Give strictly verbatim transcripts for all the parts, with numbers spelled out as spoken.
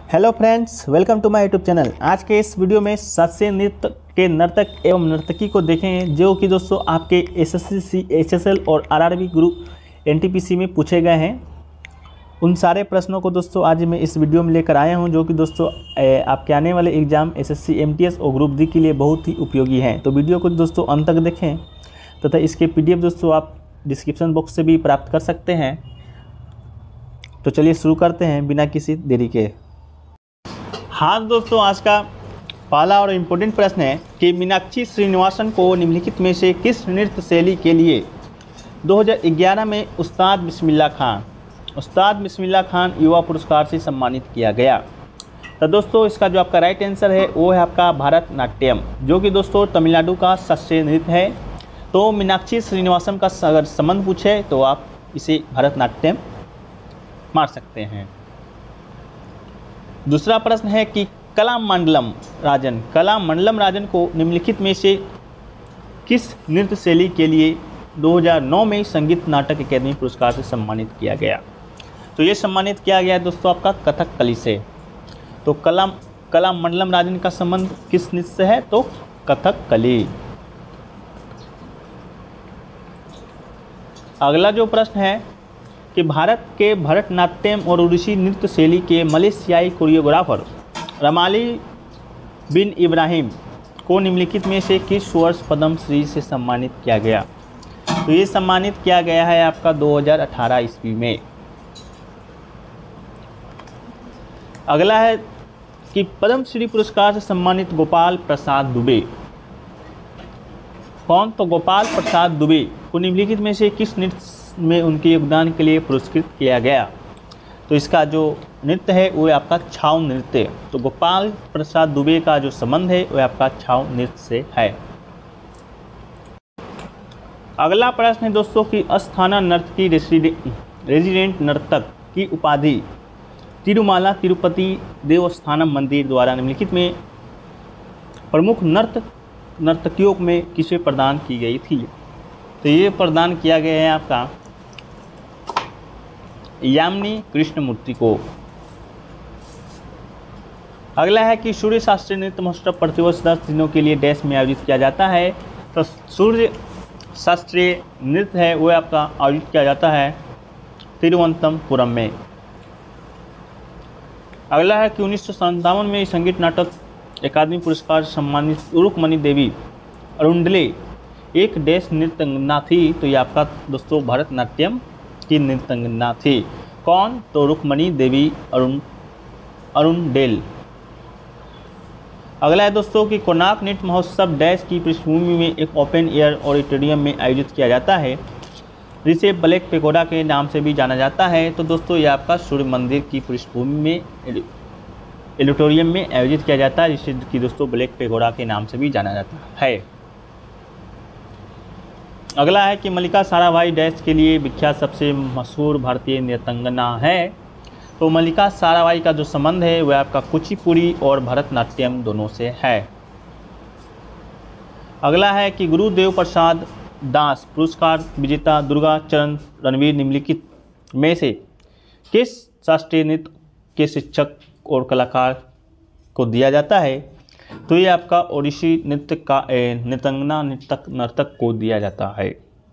Hello friends, welcome to my YouTube channel. आज के इस वीडियो में शास्त्रीय नृत्य के नर्तक एवं नर्तकी को देखें जो कि दोस्तों आपके एसएससी, एचएसएल और आरआरबी ग्रुप एनटीपीसी में पूछे गए हैं। उन सारे प्रश्नों को दोस्तों आज मैं इस वीडियो में लेकर आया हूं जो कि दोस्तों आपके आने वाले एग्जाम एसएससी, एमटीएस और ग्रुप डी के लिए बहुत ही उपयोगी हैं। तो वीडियो को दोस्तों अंत तक देखें तथा इसके पीडीएफ दोस्तों आप डिस्क्रिप्शन बॉक्स से भी प्राप्त कर सकते हैं। तो चलिए शुरू करते हैं बिना किसी देरी के। हाँ दोस्तों, आज का पहला और इम्पोर्टेंट प्रश्न है कि मीनाक्षी श्रीनिवासन को निम्नलिखित में से किस नृत्य शैली के लिए दो हज़ार ग्यारह में उस्ताद बिस्मिल्लाह खान उस्ताद बिस्मिल्लाह खान युवा पुरस्कार से सम्मानित किया गया। तो दोस्तों इसका जो आपका राइट आंसर है वो है आपका भरतनाट्यम, जो कि दोस्तों तमिलनाडु का शास्त्रीय नृत्य है। तो मीनाक्षी श्रीनिवासन का अगर संबंध पूछे तो आप इसे भरतनाट्यम मार सकते हैं। दूसरा प्रश्न है कि कलामंडलम राजन कलामंडलम राजन को निम्नलिखित में से किस नृत्य शैली के लिए दो हज़ार नौ में संगीत नाटक अकादमी पुरस्कार से सम्मानित किया गया। तो ये सम्मानित किया गया है दोस्तों आपका कथकली से। तो कला कलामंडलम राजन का संबंध किस नृत्य से है? तो कथकली। अगला जो प्रश्न है कि भारत के भरतनाट्यम और ओडिसी नृत्य शैली के मलेशियाई कोरियोग्राफर रमाली बिन इब्राहिम को निम्नलिखित में से किस वर्ष पद्म श्री से सम्मानित किया गया? तो ये सम्मानित किया गया है आपका दो हज़ार अठारह ईस्वी में। अगला है कि पद्म श्री पुरस्कार से सम्मानित गोपाल प्रसाद दुबे कौन? तो गोपाल प्रसाद दुबे को निम्नलिखित में से किस नृत्य में उनके योगदान के लिए पुरस्कृत किया गया? तो इसका जो नृत्य है वो आपका छाऊ नृत्य। तो गोपाल प्रसाद दुबे का जो संबंध है वो आपका छाऊ नृत्य से है। अगला प्रश्न है दोस्तों कि अस्थाना नर्तकी रेजिडेंट नर्तक की उपाधि तिरुमाला तिरुपति देवस्थानम मंदिर द्वारा निम्नलिखित में प्रमुख नर्तक नर्तकियों में किसे प्रदान की गई थी? तो ये प्रदान किया गया है आपका यामिनी कृष्णमूर्ति को। अगला है कि सूर्य शास्त्रीय नृत्य महोत्सव प्रतिवर्ष दस दिनों के लिए डैश में आयोजित किया जाता है। तो सूर्य शास्त्रीय नृत्य है वो आपका आयोजित किया जाता है तिरुवनंतपुरम में। अगला है कि उन्नीस सौ संतावन में संगीत नाटक अकादमी पुरस्कार सम्मानित रुक्मणी देवी अरुंडले एक डैश नृत्यंगना थी। तो ये आपका दोस्तों भरतनाट्यम की नृत्यंगना थी। कौन? तो रुक्मणी देवी अरुण अरुणडेल। अगला है दोस्तों कि कोणार्क नृत्य महोत्सव डैश की पृष्ठभूमि में एक ओपन एयर ऑडिटोरियम में आयोजित किया जाता है जिसे ब्लैक पेगोडा के नाम से भी जाना जाता है। तो दोस्तों ये आपका सूर्य मंदिर की पृष्ठभूमि में ऑडिटोरियम में आयोजित किया जाता है जिसे कि दोस्तों ब्लैक पेगोडा के नाम से भी जाना जाता है। अगला है कि मल्लिका साराभाई डैश के लिए विख्यात सबसे मशहूर भारतीय नृत्यांगना है। तो मल्लिका साराभाई का जो संबंध है वह आपका कुचिपुड़ी और भरतनाट्यम दोनों से है। अगला है कि गुरुदेव प्रसाद दास पुरस्कार विजेता दुर्गा चरण रणवीर निम्नलिखित में से किस शास्त्रीय नृत्य के शिक्षक और कलाकार को दिया जाता है? तो ये आपका ओडिसी नृत्य का नृत्यांगना नृतक नर्तक को दिया जाता है।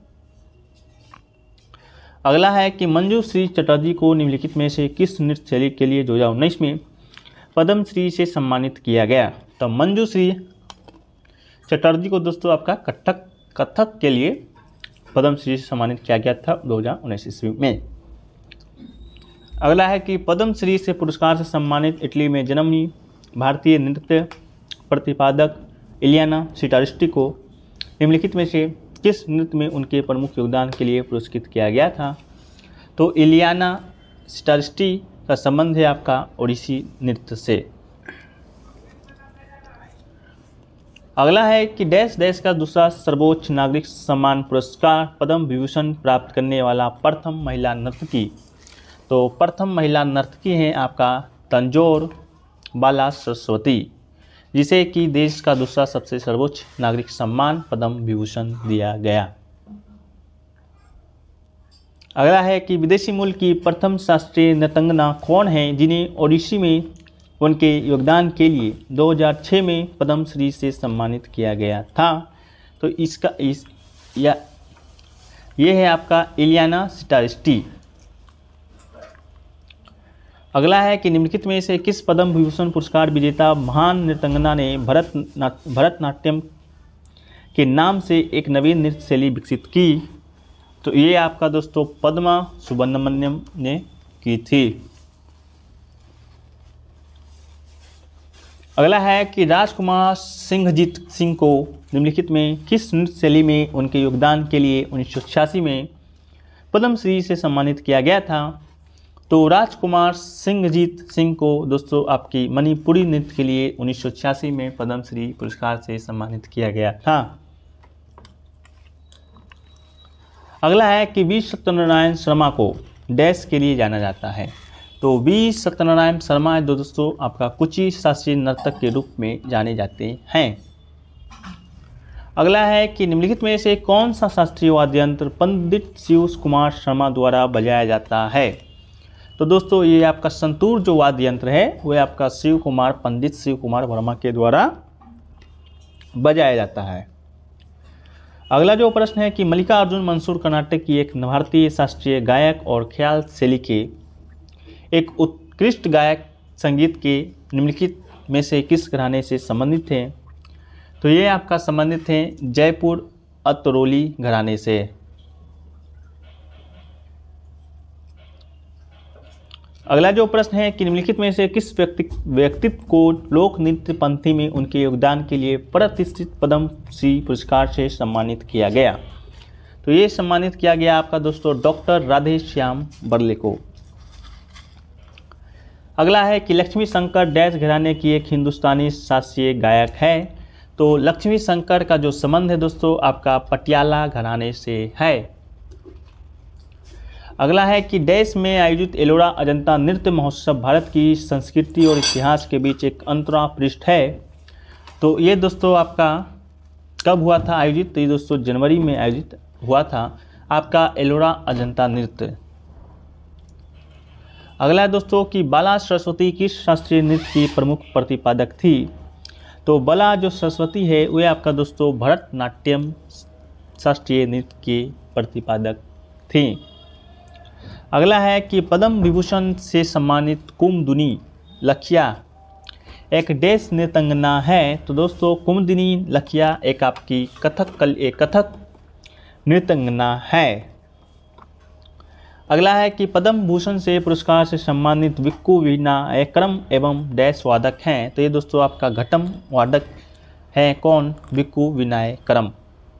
अगला है कि मंजू श्री चटर्जी को निम्नलिखित में से किस नृत्य शैली के लिए दो हज़ार उन्नीस में पद्म श्री से सम्मानित किया गया? तो मंजू श्री चटर्जी को दोस्तों आपका कथक कथक के लिए पद्म श्री से सम्मानित किया गया था दो हज़ार उन्नीस ईस्वी में। अगला है कि पद्म श्री से पुरस्कार से सम्मानित इटली में जन्मी भारतीय नृत्य प्रतिपादक इलियाना सिटारिस्टी को निम्नलिखित में से किस नृत्य में उनके प्रमुख योगदान के लिए पुरस्कृत किया गया था? तो इलियाना सिटारिस्टी का संबंध है आपका ओडिसी नृत्य से। अगला है कि डैश डैश का दूसरा सर्वोच्च नागरिक सम्मान पुरस्कार पद्म विभूषण प्राप्त करने वाला प्रथम महिला नर्तकी। तो प्रथम महिला नर्तकी हैं आपका तंजौर बाला सरस्वती, जिसे कि देश का दूसरा सबसे सर्वोच्च नागरिक सम्मान पद्म विभूषण दिया गया। अगला है कि विदेशी मूल की प्रथम शास्त्रीय नृत्यांगना कौन है जिन्हें ओडिसी में उनके योगदान के लिए दो हज़ार छह में पद्मश्री से सम्मानित किया गया था। तो इसका इस या ये है आपका इलियाना सिटारिस्टी। अगला है कि निम्नलिखित में से किस पद्म विभूषण पुरस्कार विजेता महान नृत्यांगना ने भरत ना, भरतनाट्यम के नाम से एक नवीन नृत्य शैली विकसित की। तो ये आपका दोस्तों पद्मा सुब्रमण्यम ने की थी। अगला है कि राजकुमार सिंहजीत सिंह को निम्नलिखित में किस नृत्य शैली में उनके योगदान के लिए उन्नीस सौ छियासी में पद्मश्री से सम्मानित किया गया था। तो राजकुमार सिंहजीत सिंह को दोस्तों आपकी मणिपुरी नृत्य के लिए उन्नीस सौ छियासी में पद्मश्री पुरस्कार से सम्मानित किया गया था। अगला है कि वी सत्यनारायण शर्मा को डैश के लिए जाना जाता है। तो वी सत्यनारायण शर्मा जो दोस्तों आपका कुची शास्त्रीय नर्तक के रूप में जाने जाते हैं। अगला है कि निम्नलिखित में से कौन सा शास्त्रीय वाद्य यंत्र पंडित शिव कुमार शर्मा द्वारा बजाया जाता है। तो दोस्तों ये आपका संतूर जो वाद्य यंत्र है वह आपका शिव कुमार पंडित शिव कुमार वर्मा के द्वारा बजाया जाता है। अगला जो प्रश्न है कि मल्लिकार्जुन मंसूर कर्नाटक की एक भारतीय शास्त्रीय गायक और ख्याल शैली के एक उत्कृष्ट गायक संगीत के निम्नलिखित में से किस घराने से संबंधित हैं। तो ये आपका संबंधित है जयपुर अतरोली घराने से। अगला जो प्रश्न है कि निम्नलिखित में से किस व्यक्ति व्यक्तित्व को लोक नृत्य पंथी में उनके योगदान के लिए प्रतिष्ठित पद्मश्री पुरस्कार से सम्मानित किया गया। तो ये सम्मानित किया गया आपका दोस्तों डॉक्टर राधे श्याम बर्ले को। अगला है कि लक्ष्मी शंकर डैश घराने की एक हिंदुस्तानी शास्त्रीय गायक है। तो लक्ष्मी शंकर का जो संबंध है दोस्तों आपका पटियाला घराने से है। अगला है कि डैश में आयोजित एलोरा अजंता नृत्य महोत्सव भारत की संस्कृति और इतिहास के बीच एक अंतरा पृष्ठ है। तो ये दोस्तों आपका कब हुआ था आयोजित। तो ये दोस्तों जनवरी में आयोजित हुआ था आपका एलोरा अजंता नृत्य। अगला है दोस्तों कि बाला सरस्वती किस शास्त्रीय नृत्य की प्रमुख प्रतिपादक थी। तो बाला जो सरस्वती है वह आपका दोस्तों भरतनाट्यम शास्त्रीय नृत्य के प्रतिपादक थी। अगला है कि पद्म विभूषण से सम्मानित कुमुदिनी लखिया एक डैश नृत्यांगना है। तो दोस्तों कुमुदिनी लखिया एक आपकी कथक कल एक कथक नृत्यांगना है। अगला है कि पद्म भूषण से पुरस्कार से सम्मानित विक्कू विनायकरम एवं डैश वादक हैं। तो ये दोस्तों आपका घटम वादक हैं कौन विक्कू विनायकरम।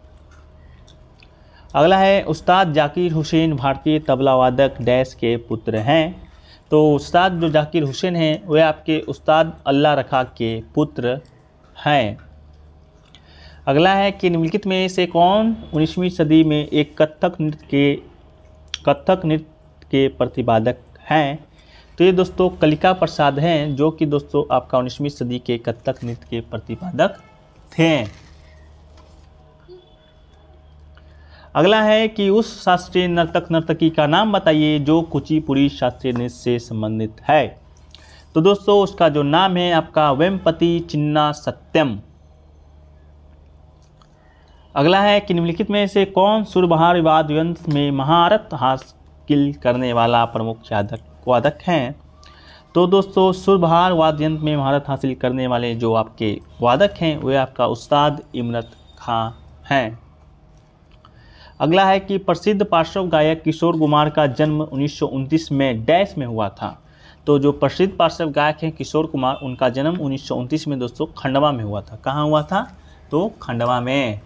अगला है उस्ताद जाकिर हुसैन भारतीय तबला वादक डैश के पुत्र हैं। तो उस्ताद जो जाकिर हुसैन हैं वे आपके उस्ताद अल्लाह रखा के पुत्र हैं। अगला है कि निम्नलिखित में से कौन उन्नीसवीं सदी में एक कथक नृत्य के कथक नृत्य के प्रतिपादक हैं। तो ये दोस्तों कलिका प्रसाद हैं जो कि दोस्तों आपका उन्नीसवीं सदी के कथक नृत्य के प्रतिपादक थे। अगला है कि उस शास्त्रीय नर्तक नर्तकी का नाम बताइए जो कुचिपुड़ी शास्त्रीय नृत्य से संबंधित है। तो दोस्तों उसका जो नाम है आपका वेम्पति चिन्ना सत्यम। अगला है कि निम्नलिखित में से कौन सुरबहार वाद्य यंत्र में महारत हासिल करने वाला प्रमुख वादक वादक हैं। तो दोस्तों सुरबहार वाद्य यंत्र में महारत हासिल करने वाले जो आपके वादक हैं वे आपका उस्ताद इमरत खां हैं। अगला है कि प्रसिद्ध पार्श्व गायक किशोर कुमार का जन्म उन्नीस सौ उनतीस में डैश में हुआ था। तो जो प्रसिद्ध पार्श्व गायक हैं किशोर कुमार उनका जन्म उन्नीस सौ उनतीस में दोस्तों खंडवा में हुआ था। कहाँ हुआ था। तो खंडवा में।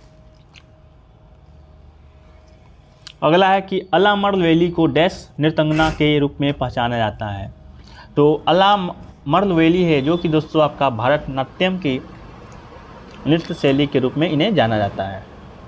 अगला है कि अला मर्द वैली को डैश नृत्यांगना के रूप में पहचाना जाता है। तो अला मर्द वैली है जो कि दोस्तों आपका भारतनाट्यम की नृत्य शैली के रूप में इन्हें जाना जाता है।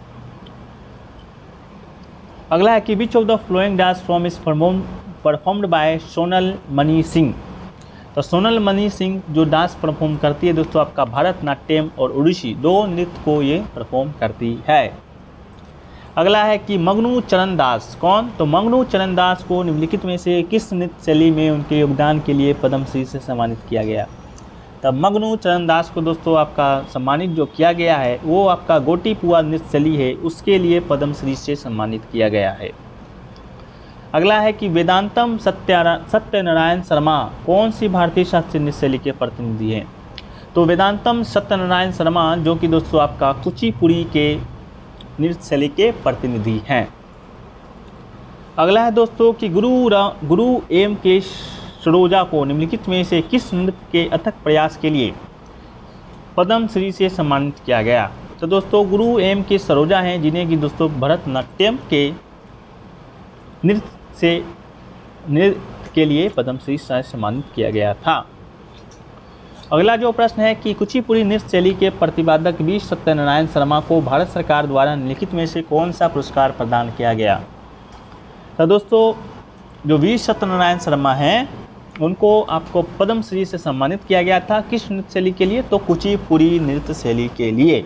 अगला है कि which of the following dance form is performed by Sonal Mani Singh. तो सोनल मणि सिंह जो डांस परफॉर्म करती है दोस्तों आपका भारतनाट्यम और ओडिसी दो नृत्य को ये परफॉर्म करती है। अगला है कि मंगनू चरण दास कौन, तो मंगनू चरण दास को निम्नलिखित में से किस नृत्य शैली में उनके योगदान के लिए पद्मश्री से सम्मानित किया गया। तब मंगनू चरण दास को दोस्तों आपका सम्मानित जो किया गया है वो आपका गोटीपुआ नृत्य शैली है, उसके लिए पद्मश्री से सम्मानित किया गया है। अगला है कि वेदांतम सत्यारा सत्यनारायण शर्मा कौन सी भारतीय शास्त्रीय नृत्य शैली के प्रतिनिधि हैं। तो वेदांतम सत्यनारायण शर्मा जो कि दोस्तों आपका कुचिपुड़ी के नृत्य शैली के प्रतिनिधि हैं। अगला है दोस्तों कि गुरु गुरु एम के सरोजा को निम्नलिखित में से किस नृत्य के अथक प्रयास के लिए पद्मश्री से सम्मानित किया गया। तो दोस्तों गुरु एम के सरोजा हैं जिन्हें कि दोस्तों भरतनाट्यम के नृत्य से नृत्य के लिए पद्मश्री से सम्मानित किया गया था। अगला जो प्रश्न है कि कुचिपुड़ी नृत्य शैली के प्रतिपादक वी सत्यनारायण शर्मा को भारत सरकार द्वारा निम्नलिखित में से कौन सा पुरस्कार प्रदान किया गया। तो दोस्तों जो वी सत्यनारायण शर्मा हैं उनको आपको पद्मश्री से सम्मानित किया गया था, किस नृत्य शैली के लिए, तो कुचिपुड़ी नृत्य शैली के लिए।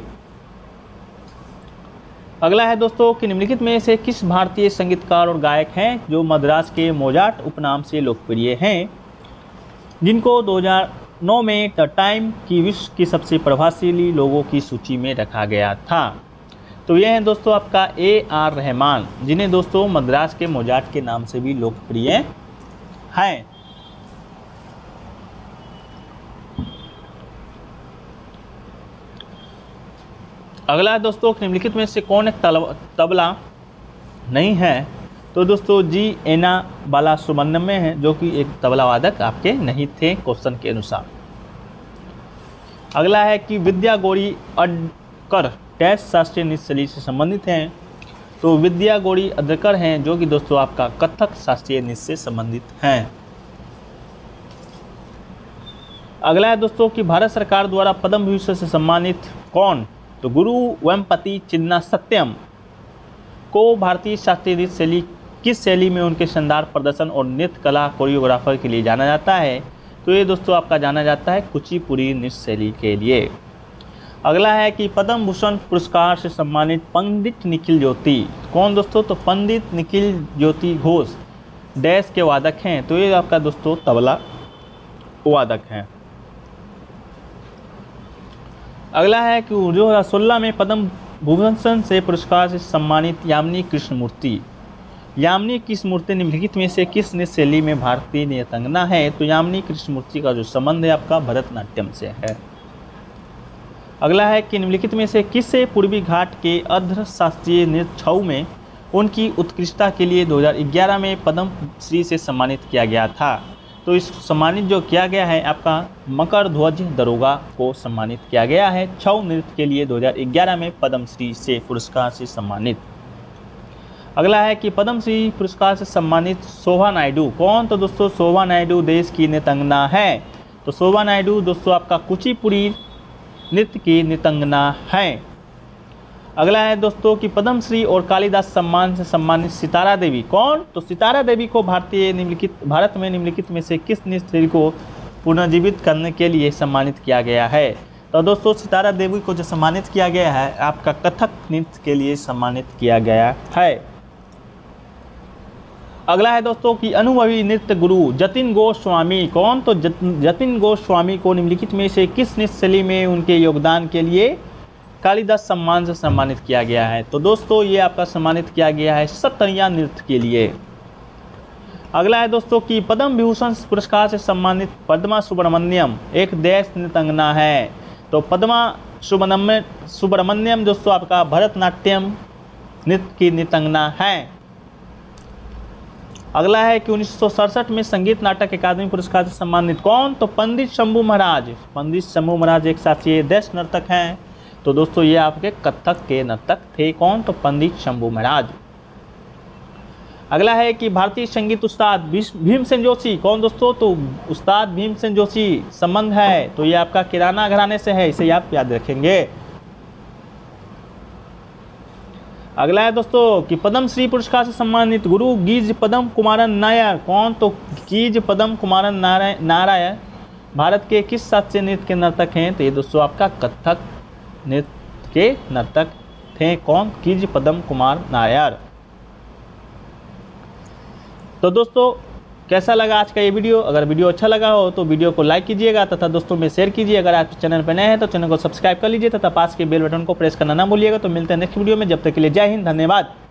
अगला है दोस्तों कि निम्नलिखित में से किस भारतीय संगीतकार और गायक हैं जो मद्रास के मोजार्ट उपनाम से लोकप्रिय हैं, जिनको दो हज़ार नौ में द टाइम की विश्व की सबसे प्रभावशाली लोगों की सूची में रखा गया था। तो यह है दोस्तों आपका ए आर रहमान, जिन्हें दोस्तों मद्रास के मोजार्ट के नाम से भी लोकप्रिय हैं। अगला दोस्तों निम्नलिखित में से कौन एक तबला नहीं है। तो दोस्तों जी एना बाला सुब्रमण्यम में है जो कि एक तबला वादक आपके नहीं थे क्वेश्चन के अनुसार। अगला है कि विद्या गौरी अडकर डैश शास्त्रीय नृत्य शैली से संबंधित हैं। तो विद्या गौरी अडकर हैं जो कि दोस्तों आपका कथक शास्त्रीय नृत्य से संबंधित हैं। अगला है दोस्तों कि भारत सरकार द्वारा पद्म विभूषण से सम्मानित कौन, तो गुरु वेम्पति चिन्ना सत्यम को भारतीय शास्त्रीय नृत्य शैली किस शैली में उनके शानदार प्रदर्शन और नृत्य कला कोरियोग्राफर के लिए जाना जाता है। तो ये दोस्तों आपका जाना जाता है कुचिपुड़ी नृत्य शैली के लिए। अगला है कि पद्म भूषण पुरस्कार से सम्मानित पंडित निखिल ज्योति कौन दोस्तों, तो पंडित निखिल ज्योति घोष डैश के वादक हैं। तो ये आपका दोस्तों तबला वादक हैं। अगला है कि दो हज़ार सोलह में पद्म भूषण से पुरस्कार से सम्मानित यामिनी कृष्णमूर्ति यामिनी कृष्णमूर्ति निम्नलिखित में से किस नृत्य शैली में भारतीय नृत्यांगना है। तो यामिनी कृष्णमूर्ति का जो संबंध है आपका भरतनाट्यम से है। अगला है कि निम्नलिखित में से किसे पूर्वी घाट के अर्ध शास्त्रीय नृत्य छऊ में उनकी उत्कृष्टता के लिए दो हज़ार ग्यारह में पद्मश्री से सम्मानित किया गया था। तो इस सम्मानित जो किया गया है आपका मकर ध्वज दरोगा को सम्मानित किया गया है छऊ नृत्य के लिए दो हज़ार ग्यारह में पद्मश्री से पुरस्कार से सम्मानित। अगला है कि पद्मश्री पुरस्कार से सम्मानित शोभा नायडू कौन, तो दोस्तों शोभा नायडू देश की नृत्यांगना है। तो शोभा नायडू दोस्तों आपका कुचिपुड़ी नृत्य की नृत्यांगना है। अगला है दोस्तों कि पद्मश्री और कालिदास सम्मान से सम्मानित सितारा देवी कौन, तो सितारा देवी को भारतीय निम्नलिखित भारत में निम्नलिखित में से किस नृत्य शैली को पुनर्जीवित करने के लिए सम्मानित किया गया है। तो दोस्तों सितारा देवी को जो सम्मानित किया गया है आपका कथक नृत्य के लिए सम्मानित किया गया है। अगला है दोस्तों कि अनुभवी नृत्य गुरु जतिन गोस्वामी कौन, तो जतिन गोस्वामी को निम्नलिखित में से किस नृत्य शैली में उनके योगदान के लिए कालिदास सम्मान से सम्मानित किया गया है। तो दोस्तों ये आपका सम्मानित किया गया है सत्तरिया नृत्य के लिए। अगला है दोस्तों कि पद्म विभूषण पुरस्कार से सम्मानित पद्मा सुब्रमण्यम एक देश नृत्यांगना है। तो पद्मा सुब्रमण्यम सुब्रमण्यम दोस्तों आपका भरतनाट्यम नृत्य की नृत्यांगना है। अगला है कि उन्नीस सौ सड़सठ में संगीत नाटक अकादमी पुरस्कार से सम्मानित कौन, तो पंडित शंभू महाराज पंडित शंभू महाराज एक शास्त्रीय देश नर्तक हैं। तो दोस्तों ये आपके कथक के नर्तक थे कौन, तो पंडित शंभू महाराज। अगला है कि भारतीय संगीत उस्ताद भीमसेन जोशी कौन दोस्तों, तो उस्ताद भीमसेन जोशी संबंध है तो ये आपका किराना घराने से है, इसे आप याद रखेंगे। अगला है दोस्तों कि पद्मश्री पुरस्कार से सम्मानित गुरु गीज पद्म कुमारन नायर कौन, तो गीज पद्म कुमारन नारायण भारत के किस शास्त्रीय नृत्य के नर्तक हैं। तो ये दोस्तों आपका कथक नृत्य के नर्तक थे। कौन? किज पदम कुमार नायर। तो दोस्तों कैसा लगा आज का ये वीडियो? अगर वीडियो अच्छा लगा हो तो वीडियो को लाइक कीजिएगा तथा दोस्तों में शेयर कीजिए। अगर आप चैनल पर नए हैं तो चैनल को सब्सक्राइब कर लीजिए तथा पास के बेल बटन को प्रेस करना ना भूलिएगा। तो मिलते हैं नेक्स्ट वीडियो में, जब तक के लिए जय हिंद, धन्यवाद।